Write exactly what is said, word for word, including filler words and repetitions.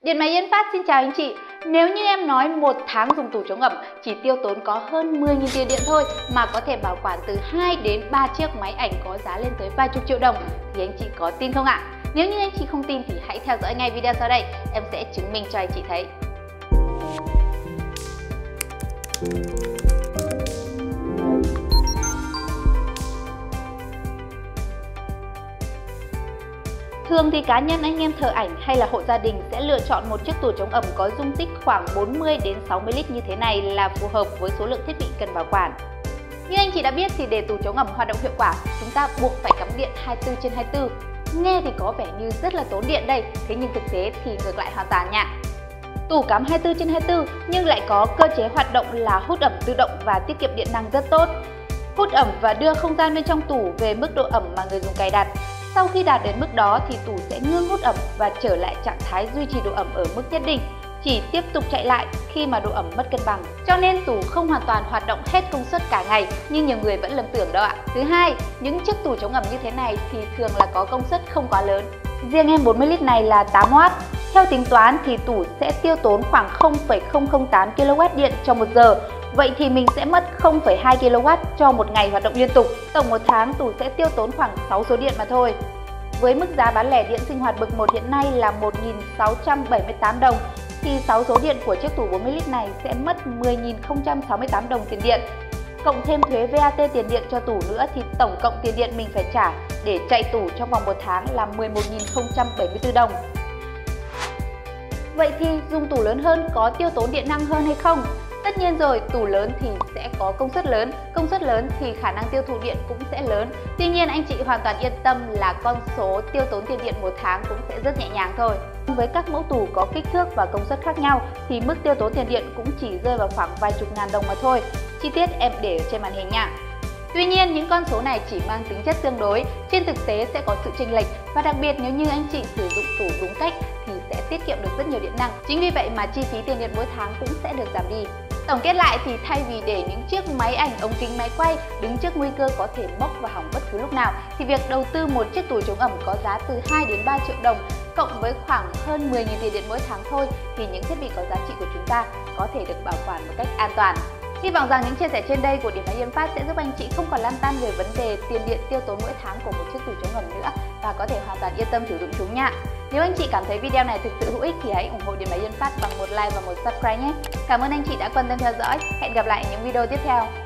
Điện máy Yên Phát xin chào anh chị. Nếu như em nói một tháng dùng tủ chống ẩm chỉ tiêu tốn có hơn mười nghìn tiền điện thôi mà có thể bảo quản từ hai đến ba chiếc máy ảnh có giá lên tới vài chục triệu đồng thì anh chị có tin không ạ? Nếu như anh chị không tin thì hãy theo dõi ngay video sau đây, em sẽ chứng minh cho anh chị thấy. Thường thì cá nhân anh em thợ ảnh hay là hộ gia đình sẽ lựa chọn một chiếc tủ chống ẩm có dung tích khoảng bốn mươi đến sáu mươi lít như thế này là phù hợp với số lượng thiết bị cần bảo quản. Như anh chị đã biết thì để tủ chống ẩm hoạt động hiệu quả, chúng ta buộc phải cắm điện hai mươi tư trên hai mươi tư. Nghe thì có vẻ như rất là tốn điện đây, thế nhưng thực tế thì ngược lại hoàn toàn nha. Tủ cắm hai mươi tư trên hai mươi tư nhưng lại có cơ chế hoạt động là hút ẩm tự động và tiết kiệm điện năng rất tốt. Hút ẩm và đưa không gian bên trong tủ về mức độ ẩm mà người dùng cài đặt. Sau khi đạt đến mức đó thì tủ sẽ ngưng hút ẩm và trở lại trạng thái duy trì độ ẩm ở mức nhất định, chỉ tiếp tục chạy lại khi mà độ ẩm mất cân bằng. Cho nên tủ không hoàn toàn hoạt động hết công suất cả ngày như nhiều người vẫn lầm tưởng đâu ạ. Thứ hai, những chiếc tủ chống ẩm như thế này thì thường là có công suất không quá lớn. Riêng em bốn mươi lít này là tám oát. Theo tính toán thì tủ sẽ tiêu tốn khoảng không phẩy không không tám ki lô oát điện trong một giờ. Vậy thì mình sẽ mất không phẩy hai ki lô oát cho một ngày hoạt động liên tục. Tổng một tháng tủ sẽ tiêu tốn khoảng sáu số điện mà thôi. Với mức giá bán lẻ điện sinh hoạt bậc một hiện nay là một nghìn sáu trăm bảy mươi tám đồng thì sáu số điện của chiếc tủ bốn mươi lít này sẽ mất mười nghìn không trăm sáu mươi tám đồng tiền điện. Cộng thêm thuế vê a tê tiền điện cho tủ nữa thì tổng cộng tiền điện mình phải trả để chạy tủ trong vòng một tháng là mười một nghìn không trăm bảy mươi tư đồng. Vậy thì dùng tủ lớn hơn có tiêu tốn điện năng hơn hay không? Tất nhiên rồi, tủ lớn thì sẽ có công suất lớn, công suất lớn thì khả năng tiêu thụ điện cũng sẽ lớn. Tuy nhiên anh chị hoàn toàn yên tâm là con số tiêu tốn tiền điện một tháng cũng sẽ rất nhẹ nhàng thôi. Với các mẫu tủ có kích thước và công suất khác nhau thì mức tiêu tốn tiền điện cũng chỉ rơi vào khoảng vài chục ngàn đồng mà thôi. Chi tiết em để ở trên màn hình nha. Tuy nhiên những con số này chỉ mang tính chất tương đối, trên thực tế sẽ có sự chênh lệch và đặc biệt nếu như anh chị sử dụng tủ đúng cách thì sẽ tiết kiệm được rất nhiều điện năng. Chính vì vậy mà chi phí tiền điện mỗi tháng cũng sẽ được giảm đi. Tổng kết lại thì thay vì để những chiếc máy ảnh, ống kính, máy quay đứng trước nguy cơ có thể mốc và hỏng bất cứ lúc nào thì việc đầu tư một chiếc tủ chống ẩm có giá từ hai đến ba triệu đồng cộng với khoảng hơn mười nghìn tiền điện mỗi tháng thôi thì những thiết bị có giá trị của chúng ta có thể được bảo quản một cách an toàn. Hy vọng rằng những chia sẻ trên đây của Điện máy Yên Phát sẽ giúp anh chị không còn lăn tăn về vấn đề tiền điện tiêu tốn mỗi tháng của một chiếc tủ chống ẩm nữa và có thể hoàn toàn yên tâm sử dụng chúng nha. Nếu anh chị cảm thấy video này thực sự hữu ích thì hãy ủng hộ Điện máy Yên Phát bằng một like và một subscribe nhé. Cảm ơn anh chị đã quan tâm theo dõi. Hẹn gặp lại những video tiếp theo.